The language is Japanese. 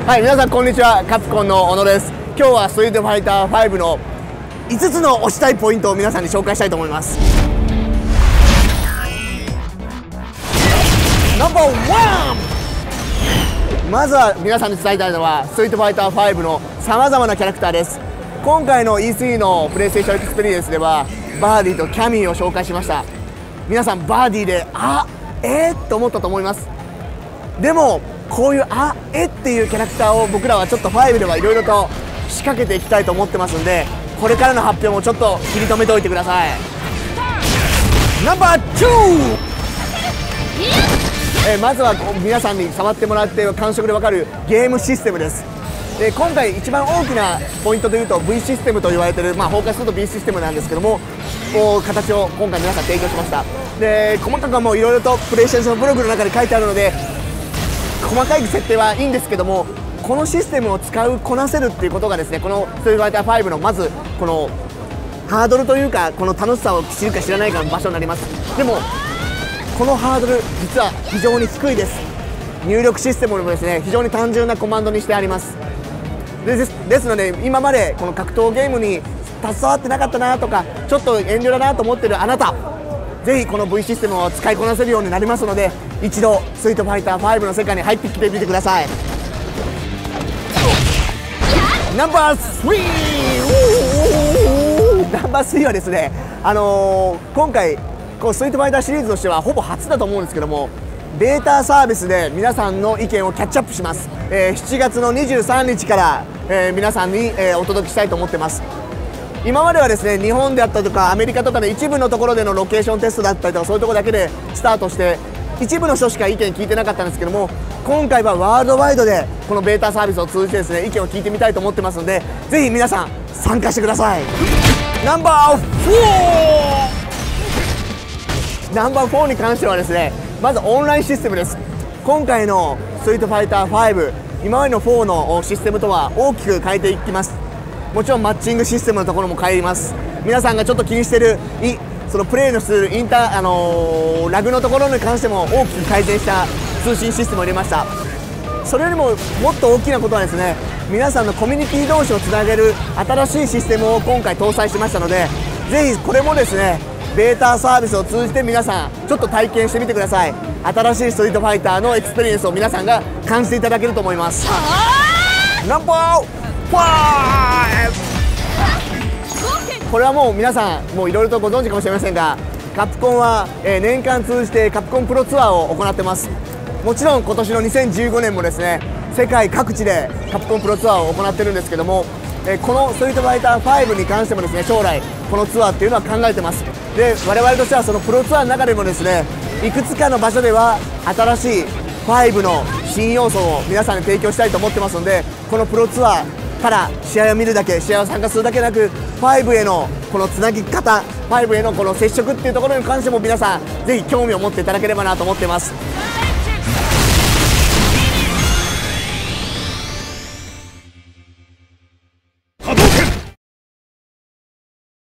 はい、皆さんこんにちは。カプコンの小野です。今日はストリートファイター5の5つの推したいポイントを皆さんに紹介したいと思います。ナンバー1、まずは皆さんに伝えたいのはストリートファイター5のさまざまなキャラクターです。今回の E3 のプレイステーションエクスペリエンスではバーディーとキャミーを紹介しました。皆さんバーディーでと思ったと思います。でもこういうっていうキャラクターを僕らはちょっと5ではいろいろと仕掛けていきたいと思ってますんで、これからの発表もちょっと切り止めておいてください。ナンバー2、まずは皆さんに触ってもらって感触で分かるゲームシステムです。で今回一番大きなポイントというと V システムと言われている、フォーカスすると B システムなんですけども、こう形を今回皆さん提供しました。で細かくはもういろいろとプレイステーションブログの中に書いてあるので細かい設定はいいんですけども、このシステムをこなせるっていうことがですね、このストリートファイター5のまずこのハードルというか、この楽しさを知るか知らないかの場所になります。でもこのハードル実は非常に低いです。入力システムもですね非常に単純なコマンドにしてあります。ですので今までこの格闘ゲームに携わってなかったなとかちょっと遠慮だなと思ってるあなた、ぜひこの V システムを使いこなせるようになりますので、一度ストリートファイター5の世界に入ってきてみてください。ナンバー3、ナンバー3はですね、今回こうストリートファイターシリーズとしてはほぼ初だと思うんですけども、ベータサービスで皆さんの意見をキャッチアップします。7月の23日から、皆さんに、お届けしたいと思ってます。今まではですね日本であったりとかアメリカとかで一部のところでのロケーションテストだったりとかそういうところだけでスタートして一部の人しか意見聞いてなかったんですけども、今回はワールドワイドでこのベータサービスを通じてですね意見を聞いてみたいと思ってますので、ぜひ皆さん参加してください。ナンバー4、ナンバー4に関してはですね、まずオンラインシステムです。今回のストリートファイター5、今までの4のシステムとは大きく変えていきます。もちろんマッチングシステムのところも変えます。皆さんがちょっと気にしているそのプレーのするラグのところに関しても大きく改善した通信システムを入れました。それよりももっと大きなことはですね、皆さんのコミュニティ同士をつなげる新しいシステムを今回搭載しましたので、ぜひこれもですねベータサービスを通じて皆さんちょっと体験してみてください。新しいストリートファイターのエクスペリエンスを皆さんが感じていただけると思います。ナンバー5、これはもう皆さんもういろいろとご存知かもしれませんが、カプコンは年間通じてカプコンプロツアーを行ってます。もちろん今年の2015年もですね世界各地でカプコンプロツアーを行ってるんですけども、このストリートファイター5に関してもですね将来このツアーっていうのは考えてます。で我々としてはそのプロツアーの中でもですねいくつかの場所では新しい5の新要素を皆さんに提供したいと思ってますので、このプロツアーから試合を見るだけ、試合を参加するだけなく5へのこのつなぎ方、5へのこの接触っていうところに関しても皆さんぜひ興味を持っていただければなと思っています。